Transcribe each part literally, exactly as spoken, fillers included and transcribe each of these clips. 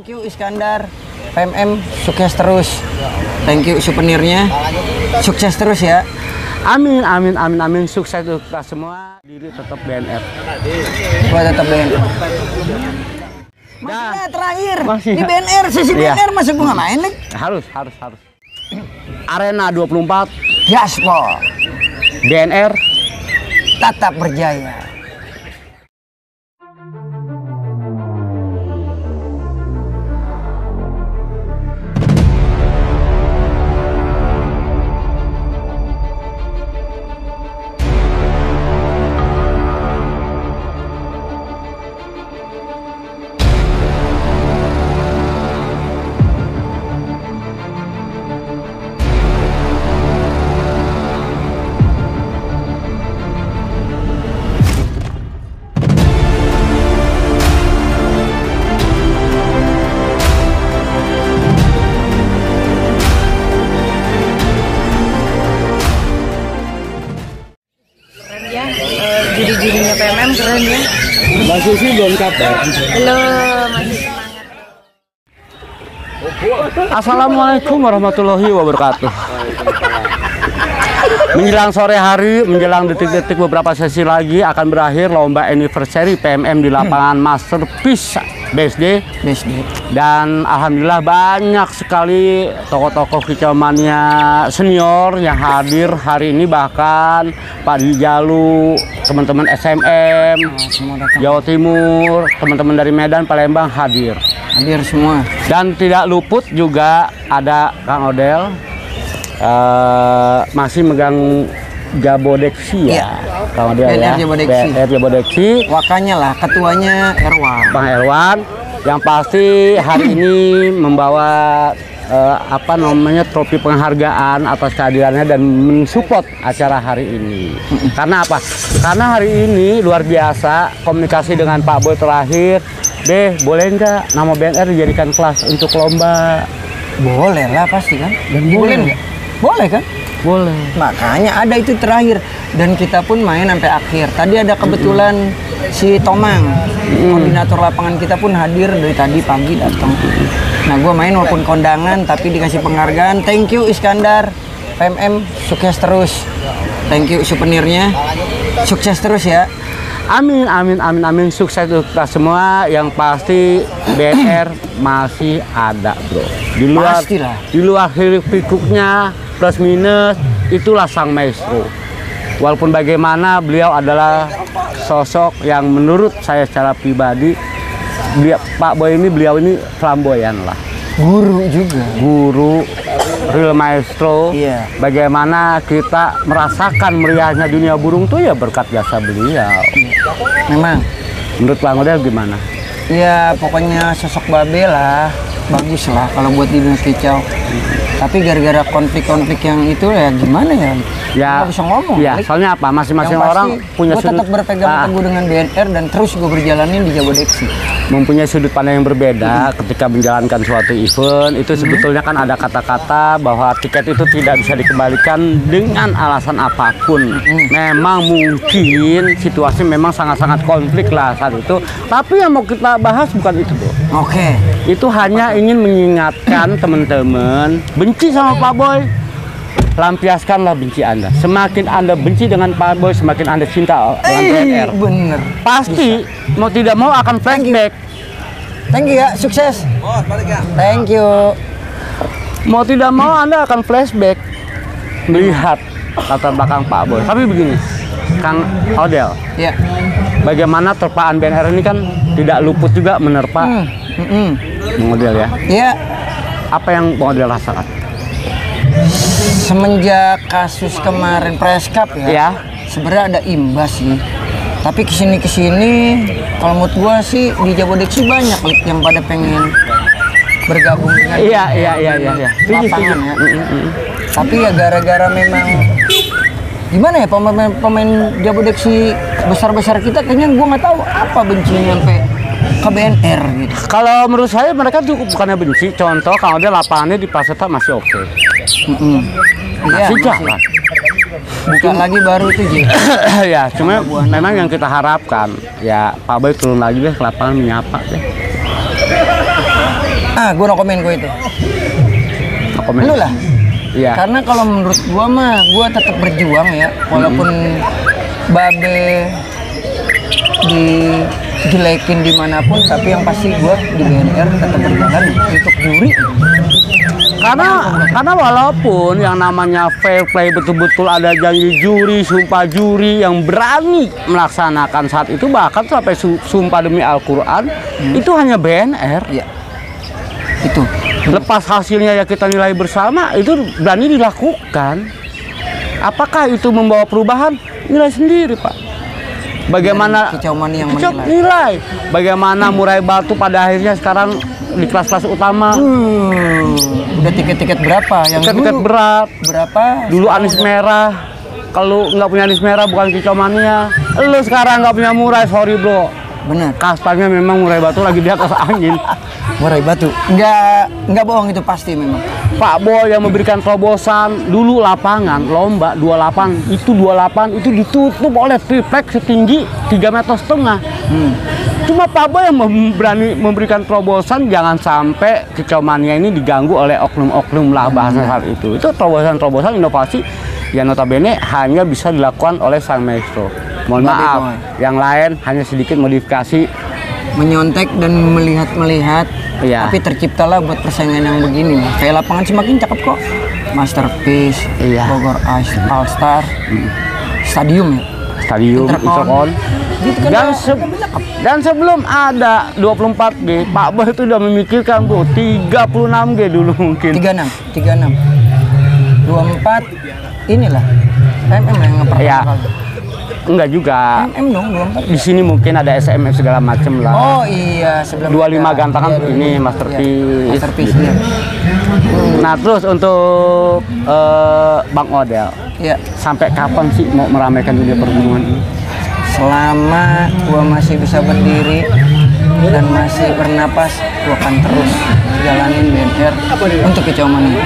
Thank you Iskandar, P M M sukses terus. Thank you souvenirnya, sukses terus ya. Amin, amin, amin, amin, sukses untuk kita semua. Diri tetap B N R. Gua tetap B N R. Masih Nah, ya, terakhir masih di ya. B N R, sesi Iya. B N R masih gua nggak main nih. Harus, harus, harus. Arena dua puluh empat, Gaspol, B N R. tetap berjaya. Juri-jurinya P M M keren ya. Masih sih belum kabar. Belum, masih semangat. Assalamualaikum warahmatullahi wabarakatuh. Menjelang sore hari, menjelang detik-detik beberapa sesi lagi akan berakhir lomba anniversary P M M di lapangan Masterpiece B S D. B S D. Dan alhamdulillah banyak sekali tokoh-tokoh kicauannya senior yang hadir hari ini, bahkan Pak Dijalu, teman-teman S M M, Jawa Timur, teman-teman dari Medan, Palembang hadir. Hadir semua. Dan tidak luput juga ada Kang Odel, uh, masih megang Jabodeksi ya, Iya. Kang Odel B N R ya, Jabodeksi. B N R Jabodeksi. Wakanya lah, ketuanya Erwan. Bang Erwan, yang pasti hari ini membawa uh, apa namanya trofi penghargaan atas kehadirannya dan mensupport acara hari ini. Karena apa? Karena hari ini luar biasa komunikasi dengan Pak Boy terakhir. B, boleh nggak nama B N R dijadikan kelas untuk lomba? Boleh lah pasti kan. Dan Boleh boleh. nggak? Boleh kan? Boleh. Makanya ada itu terakhir. Dan kita pun main sampai akhir. Tadi ada kebetulan si Tomang, koordinator lapangan kita pun hadir dari tadi pagi datang. Nah, gue main walaupun kondangan tapi dikasih penghargaan. Thank you Iskandar, P M M sukses terus. Thank you souvenirnya, sukses terus ya. Amin, amin, amin, amin, sukses untuk kita semua. Yang pasti B N R masih ada, bro. Di luar, Pastilah. di luar hiruk pikuknya plus minus itulah sang maestro. Walaupun bagaimana beliau adalah sosok yang menurut saya secara pribadi, beliau, Pak Boy ini beliau ini flamboyan lah. Guru juga. Guru, real maestro. Iya. Bagaimana kita merasakan meriahnya dunia burung tuh ya berkat jasa beliau. Memang. Menurut Bang Odel gimana? Ya pokoknya sosok Babe lah, bagus lah kalau buat di dunia kicau. Tapi gara-gara konflik-konflik yang itu ya gimana ya? Ya, Nggak bisa ngomong. ya, Lik. soalnya apa? Masing-masing orang punya gue tetap sudut berpegang ah, teguh dengan B N R dan terus gue berjalanin di Jabodeksi. mempunyai sudut pandang yang berbeda ketika menjalankan suatu event. Itu sebetulnya kan ada kata-kata bahwa tiket itu tidak bisa dikembalikan dengan alasan apapun. Memang mungkin situasi memang sangat-sangat konflik lah saat itu. Tapi yang mau kita bahas bukan itu, bro. Oke. Itu hanya ingin mengingatkan teman-teman benci sama Pak Boy, lampiaskanlah benci Anda. Semakin Anda benci dengan Pak Boy, semakin Anda cinta dengan B N R. Bener. Pasti mau tidak mau akan flashback. Thank you ya, sukses. Thank you. Mau tidak mau Anda akan flashback melihat latar belakang Pak Boy. Tapi begini, Kang Odel, Ya. bagaimana terpaan B N R ini kan tidak luput juga menerpa Hmm. Mm-mm. Bang Odel ya. Ya. Apa yang Bang Odel rasakan? Semenjak kasus kemarin Press Cup ya, Ya. sebenarnya ada imbas sih. Tapi kesini kesini, kalau menurut gua sih di Jabodeksi banyak Lik, yang pada pengen bergabung dengan Iya, iya, iya, iya, iya. Setuju, lapangan setuju. ya. Mm, mm, mm. Tapi ya gara-gara memang gimana ya pemain pemain Jabodeksi besar-besar kita kayaknya gua nggak tahu apa bencinya sampai ke B N R gitu. Kalau menurut saya mereka cukup bukannya benci. Contoh kalau dia lapangannya di Paseta masih oke. Mm-mm. Iya, Masih masih. jalan. Buka lagi baru itu Ji. Ya, cuma memang yang kita harapkan ya Pak Boy turun lagi deh ke lapangan menyapa deh. Ah, gue no komen gue itu. No komen. Lu lah. Iya. Karena kalau menurut gua mah, gua tetap berjuang ya, walaupun Babe dijelekin dimanapun, tapi yang pasti gua di B N R tetap berjalan untuk juri. Karena karena walaupun yang namanya fair play betul-betul ada janji juri, sumpah juri yang berani melaksanakan saat itu, bahkan sampai su sumpah demi Al-Quran, hmm. itu hanya B N R. Ya. Itu. Lepas hasilnya ya kita nilai bersama, itu berani dilakukan. Apakah itu membawa perubahan? Nilai sendiri, Pak. Bagaimana Kicau Mani yang kicau menilai. nilai? Bagaimana murai batu pada akhirnya sekarang di kelas-kelas utama? Hmm, udah tiket-tiket berapa? Yang Tiket-tiket dulu berat. berapa? Dulu anis merah. Kalau nggak punya anis merah bukan kicau mania. Lu sekarang nggak punya murai, sorry bro. Bener. Kastanya memang murai batu lagi di atas angin. Murai batu. Nggak, nggak bohong itu pasti memang. Pak Boy yang memberikan terobosan dulu lapangan lomba dua puluh delapan itu dua puluh delapan itu ditutup oleh triplek setinggi tiga meter setengah. Hmm. Cuma Pak Boy yang berani memberikan terobosan jangan sampai kicau mania ini diganggu oleh oknum-oknum lah bahasa saat itu. Itu terobosan-terobosan inovasi yang notabene hanya bisa dilakukan oleh sang maestro. Mohon maaf, yang lain hanya sedikit modifikasi, menyontek dan melihat-melihat, iya. Tapi terciptalah buat persaingan yang begini. Kayak lapangan semakin cakep kok, Masterpiece, iya. Bogor All Star, hmm. Stadium ya, Stadium, Intercon. Gitu kan dan, se dan sebelum ada dua puluh empat G, Pak Boy itu udah memikirkan bro, tiga puluh enam G dulu mungkin. tiga puluh enam, tiga puluh enam, dua puluh empat, inilah M M yang ngepertama ya. kali. Enggak juga. M M dong, dua puluh empat. Di sini mungkin ada S M F segala macem lah. Oh iya, sebelum dua puluh lima gantangan iya, ini iya, Masterpiece. Masterpiece gitu. ya. Nah, terus untuk uh, Bang Odel. Ya. Sampai kapan sih mau meramaikan dunia pergunungan ini? Selama gua masih bisa berdiri dan masih bernapas, gua akan terus jalanin B N R untuk Kicau Mania.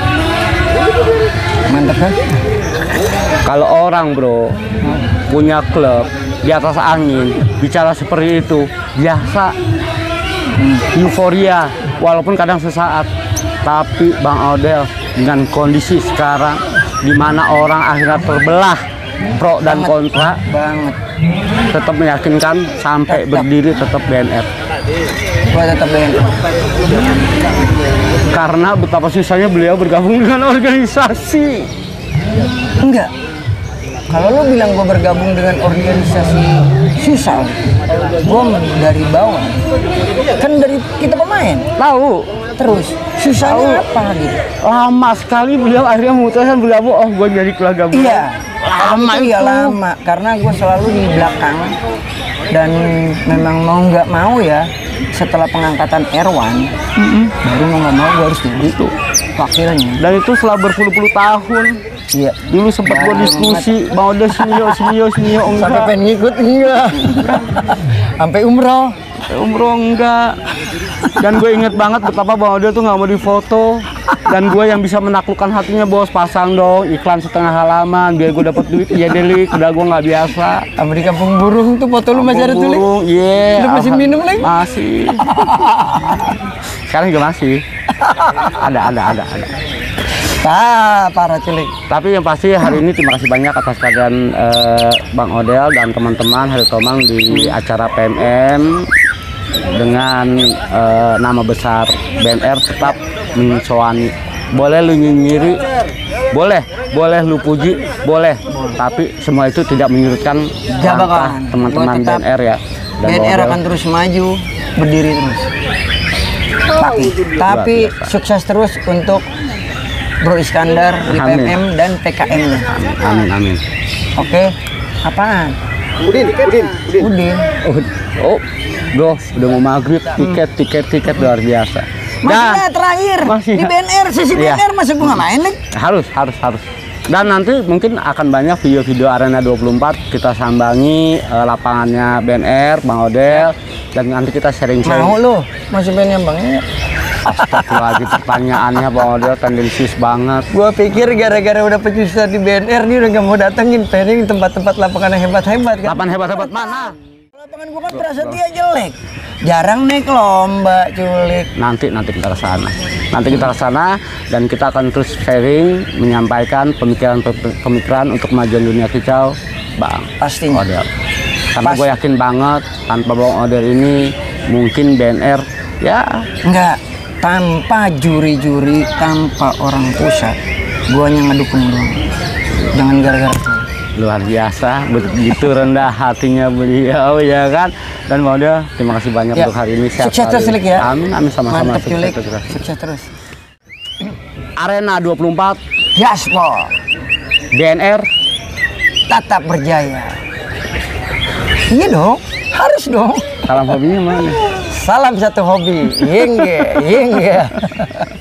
Mantap kan? Kalau orang bro punya klub di atas angin bicara seperti itu biasa, hmm. euforia walaupun kadang sesaat, tapi Bang Odel dengan kondisi sekarang di mana orang akhirnya terbelah pro dan banget, kontra banget tetap meyakinkan sampai tetap berdiri tetap B N R. Gua tetap B N R karena betapa susahnya beliau bergabung dengan organisasi. Enggak, kalau lo bilang gue bergabung dengan organisasi susah, gue dari bawah, kan dari kita pemain. Tahu. Terus susahnya apa gitu? Lama sekali beliau akhirnya memutuskan bergabung. Oh, gue jadi keluarga beliau. Iya, lama itu. Iya lama, karena gue selalu di belakang dan memang mau nggak mau ya. Setelah pengangkatan Erwan, mm-hmm. baru mau nggak mau gue harus jadi itu wakilnya. Dan itu setelah berpuluh-puluh tahun. Iya. Dulu sempat gue diskusi, mau ada sinio, sinio, sinio enggak. Sampai pengen ngikut enggak. Sampai umroh. Sampai umroh enggak. Dan gue inget banget betapa Bang Odel tuh nggak mau difoto. Dan gue yang bisa menaklukkan hatinya, bos, pasang dong iklan setengah halaman biar gue dapet duit. Iya delik, udah gue nggak biasa. Sama di Kampung Burung tuh foto lu masih ada tuh, Burung, iya. Yeah. Lu masih minum lagi? Masih. Sekarang juga masih. Ada, ada, ada, ada. Ah, parah culik. Tapi yang pasti hari ini terima kasih banyak atas kehadiran eh, Bang Odel dan teman-teman Hari Tomang di acara P M M dengan eh, nama besar B N R tetap mensoani. Boleh lu nyinyiri, boleh, boleh lu puji, boleh. Tapi semua itu tidak menyurutkan langkah teman-teman B N R ya. Dan B N R akan terus maju, berdiri terus. Tapi, tapi sukses terus untuk Bro Iskandar di P M M dan P K M-nya. Amin, amin. Oke, apaan? Udin, Udin, Udin. Udin. Oh, bro, udah mau maghrib, tiket, tiket, tiket luar biasa. Masih nah, terakhir masih, di B N R, sesi iya. B N R masih gua main nih. Harus, harus, harus. Dan nanti mungkin akan banyak video-video Arena dua puluh empat kita sambangi uh, lapangannya B N R, Bang Odel, dan nanti kita sharing-sharing. Mau lu, masih pengen Bang? Astagfirullahaladzim, pertanyaannya Bang Odel tendensius banget. Gua pikir gara-gara udah penyusutan di B N R nih udah gak mau datengin, pengen tempat-tempat lapangan yang hebat-hebat kan. Lapangan hebat-hebat mana? Lapangan gua kan Prasetya jelek. Jarang naik lomba, culik. Nanti nanti kita ke sana. Nanti kita ke sana dan kita akan terus sharing, menyampaikan pemikiran-pemikiran untuk kemajuan dunia kicau, Bang. Pastinya. Odell. Karena Pasti. gue yakin banget tanpa Bang Odell ini mungkin B N R ya Enggak, tanpa juri-juri, tanpa orang pusat, gua hanya ngedukung doang. Jangan gara-gara itu. luar biasa, begitu rendah hatinya beliau ya kan. Dan Bang Odell, terima kasih banyak Ya. untuk hari ini. Sehat Sukses terus, selalu. Lik, ya. Amin, amin sama-sama. Mantap, culik. Sukses terus. Sukses terus. Arena dua puluh empat Gaspol, B N R tetap berjaya. Iya dong, harus dong. salam hobinya mana? Salam satu hobi. Yengge, yengge.